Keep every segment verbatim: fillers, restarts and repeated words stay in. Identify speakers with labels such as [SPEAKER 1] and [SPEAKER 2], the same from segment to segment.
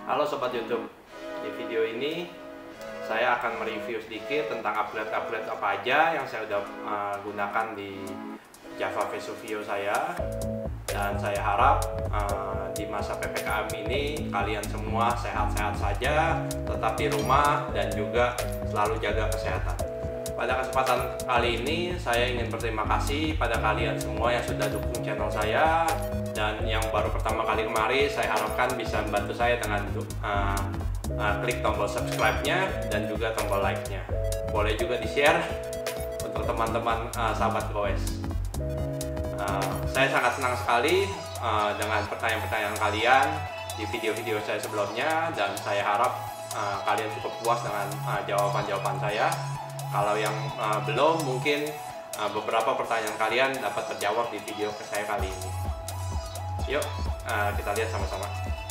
[SPEAKER 1] Halo Sobat YouTube, di video ini saya akan mereview sedikit tentang upgrade-upgrade apa aja yang saya sudah uh, gunakan di Java Vesuvio saya. Dan saya harap uh, di masa P P K M ini kalian semua sehat-sehat saja, tetap di rumah dan juga selalu jaga kesehatan. Pada kesempatan kali ini saya ingin berterima kasih pada kalian semua yang sudah dukung channel saya, dan yang baru pertama kali kemari saya harapkan bisa membantu saya dengan uh, uh, klik tombol subscribe-nya dan juga tombol like-nya. Boleh juga di-share untuk teman-teman uh, sahabat goes. Uh, saya sangat senang sekali uh, dengan pertanyaan-pertanyaan kalian di video-video saya sebelumnya, dan saya harap uh, kalian cukup puas dengan uh, jawaban-jawaban saya. Kalau yang uh, belum, mungkin uh, beberapa pertanyaan kalian dapat terjawab di video saya kali ini. Yuk, uh, kita lihat sama-sama.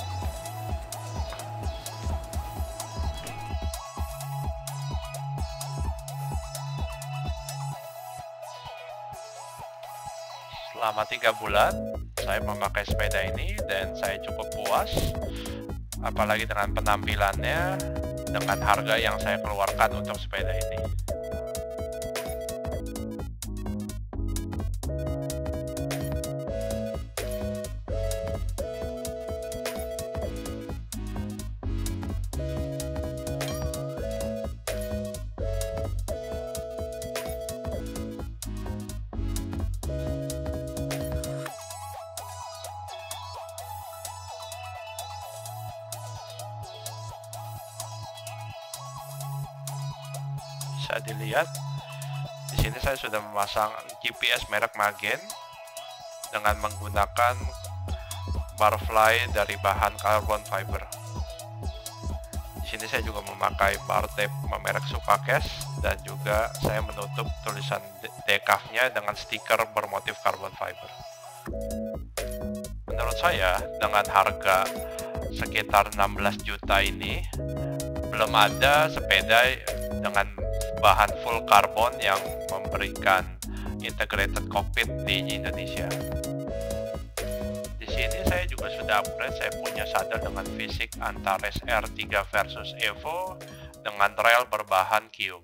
[SPEAKER 2] Selama tiga bulan saya memakai sepeda ini dan saya cukup puas, apalagi dengan penampilannya, dengan harga yang saya keluarkan untuk sepeda ini. Bisa dilihat di sini saya sudah memasang G P S merek Magen dengan menggunakan barfly dari bahan carbon fiber. Di sini saya juga memakai bar tape merek Supakes, dan juga saya menutup tulisan decaf-nya dengan stiker bermotif carbon fiber. Menurut saya dengan harga sekitar enam belas juta ini belum ada sepeda dengan bahan full karbon yang memberikan integrated cockpit di Indonesia. Di sini saya juga sudah upgrade, saya punya saddle dengan fisik Antares R tiga versus Evo dengan rail berbahan Kium.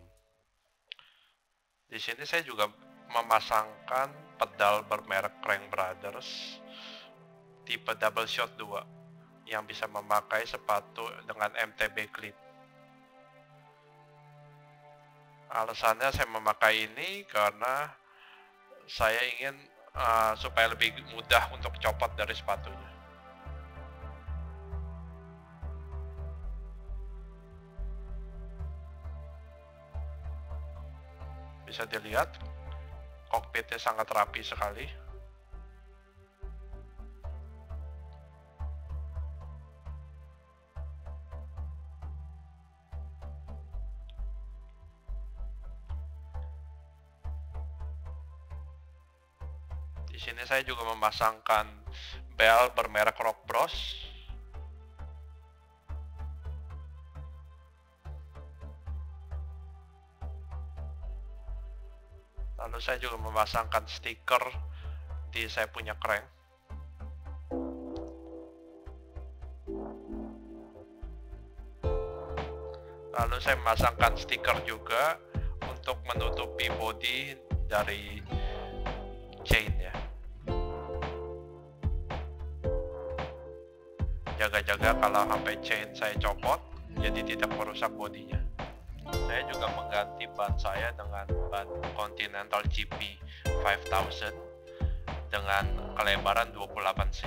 [SPEAKER 2] Di sini saya juga memasangkan pedal bermerek Crank Brothers tipe double shot dua yang bisa memakai sepatu dengan M T B cleat. Alasannya saya memakai ini karena saya ingin uh, supaya lebih mudah untuk copot dari sepatunya. Bisa dilihat, kokpitnya sangat rapi sekali. Di sini saya juga memasangkan bel bermerek Rock Bros. Lalu saya juga memasangkan stiker di saya punya crank. Lalu saya memasangkan stiker juga untuk menutupi bodi dari chain ya. Jaga-jaga kalau sampai chain saya copot, jadi tidak merusak bodinya. Saya juga mengganti ban saya dengan ban Continental G P lima ribu dengan kelebaran dua puluh delapan C.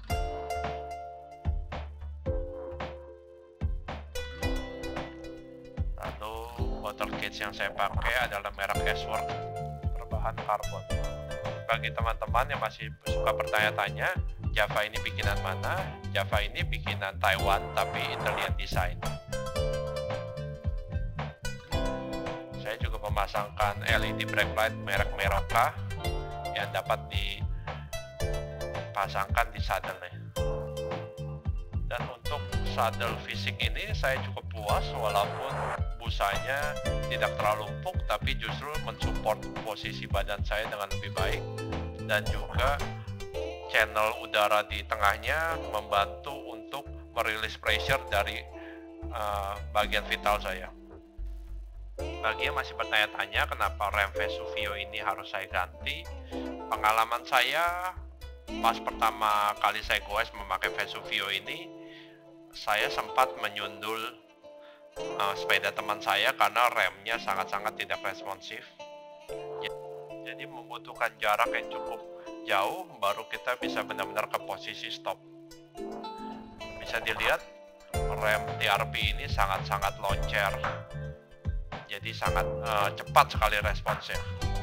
[SPEAKER 2] Lalu water cage yang saya pakai adalah merek S-Work berbahan karbon. Bagi teman-teman yang masih suka bertanya-tanya, Java ini bikinan mana? Java ini bikinan Taiwan tapi Italian design. Saya juga memasangkan L E D brake light merek Meroka yang dapat dipasangkan di saddle-nya. Dan untuk saddle fisik ini saya cukup puas, walaupun busanya tidak terlalu empuk tapi justru mensupport posisi badan saya dengan lebih baik, dan juga channel udara di tengahnya membantu untuk merilis pressure dari uh, bagian vital saya. Bagi yang masih bertanya-tanya kenapa rem Vesuvio ini harus saya ganti, pengalaman saya pas pertama kali saya goes memakai Vesuvio ini, saya sempat menyundul uh, sepeda teman saya karena remnya sangat-sangat tidak responsif. Jadi membutuhkan jarak yang cukup jauh baru kita bisa benar-benar ke posisi stop. Bisa dilihat rem T R P ini sangat-sangat loncer. Jadi sangat uh, cepat sekali responsnya.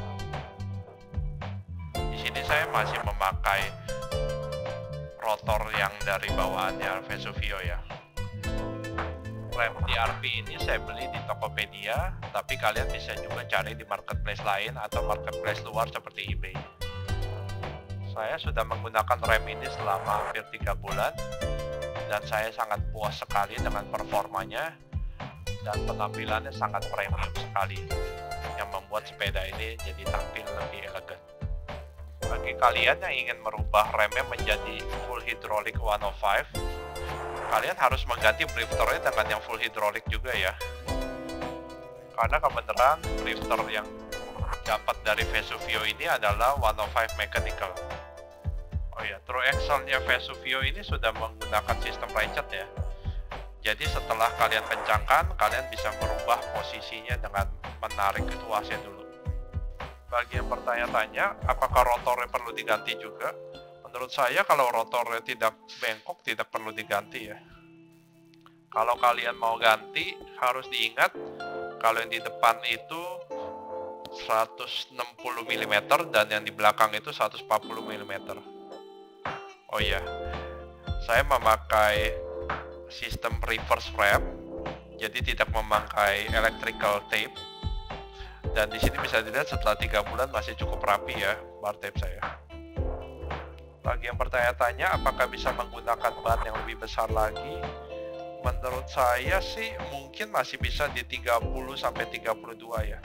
[SPEAKER 2] Di sini saya masih memakai rotor yang dari bawaannya Vesuvio ya. Rem T R P ini saya beli di Tokopedia, tapi kalian bisa juga cari di marketplace lain atau marketplace luar seperti eBay. Saya sudah menggunakan rem ini selama hampir tiga bulan dan saya sangat puas sekali dengan performanya dan penampilannya sangat premium sekali yang membuat sepeda ini jadi tampil lebih elegan. Bagi kalian yang ingin merubah remnya menjadi full hydraulic seratus lima, kalian harus mengganti drifternya dengan yang full hydraulic juga ya, karena kebenaran drifter yang dapat dari Vesuvio ini adalah seratus lima mechanical. Oh ya, true axle-nya Vesuvio ini sudah menggunakan sistem ratchet ya. Jadi setelah kalian kencangkan, kalian bisa merubah posisinya dengan menarik tuasnya dulu. Bagi yang bertanya-tanya, apakah rotornya perlu diganti juga? Menurut saya kalau rotornya tidak bengkok, tidak perlu diganti ya. Kalau kalian mau ganti, harus diingat kalau yang di depan itu seratus enam puluh milimeter dan yang di belakang itu seratus empat puluh milimeter. Oh iya, saya memakai sistem reverse wrap, jadi tidak memakai electrical tape. Dan di sini bisa dilihat setelah tiga bulan masih cukup rapi ya bar tape saya. Bagi yang bertanya-tanya apakah bisa menggunakan ban yang lebih besar lagi, menurut saya sih mungkin masih bisa di tiga puluh sampai tiga puluh dua ya.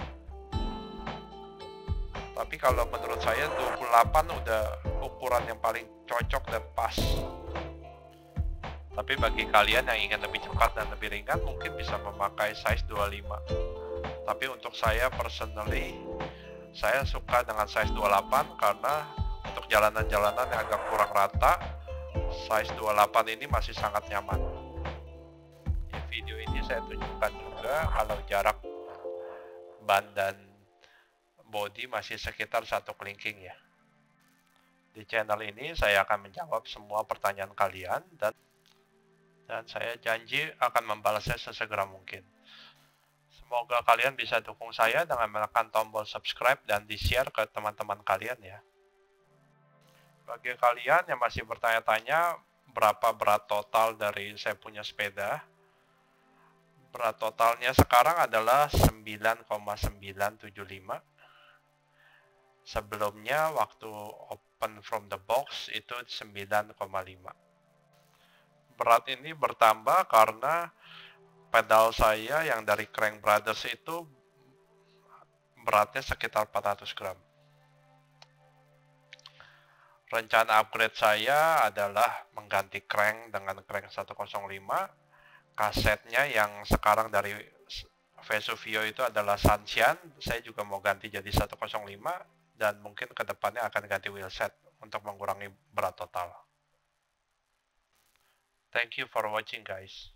[SPEAKER 2] Tapi kalau menurut saya dua puluh delapan udah ukuran yang paling cocok dan pas. Tapi bagi kalian yang ingin lebih cepat dan lebih ringan mungkin bisa memakai size dua puluh lima. Tapi untuk saya personally, saya suka dengan size dua puluh delapan karena untuk jalanan-jalanan yang agak kurang rata, size dua puluh delapan ini masih sangat nyaman. Di video ini saya tunjukkan juga kalau jarak ban dan body masih sekitar satu kelingking ya. Di channel ini saya akan menjawab semua pertanyaan kalian dan dan saya janji akan membalasnya sesegera mungkin. Semoga kalian bisa dukung saya dengan menekan tombol subscribe dan di-share ke teman-teman kalian ya. Bagi kalian yang masih bertanya-tanya berapa berat total dari saya punya sepeda, berat totalnya sekarang adalah sembilan koma sembilan tujuh lima. Sebelumnya waktu open from the box itu sembilan koma lima. Berat ini bertambah karena pedal saya yang dari Crank Brothers itu beratnya sekitar empat ratus gram. Rencana upgrade saya adalah mengganti crank dengan crank seratus lima. Kasetnya yang sekarang dari Vesuvio itu adalah Sanxian. Saya juga mau ganti jadi seratus lima dan mungkin kedepannya akan ganti wheelset untuk mengurangi berat total. Thank you for watching guys.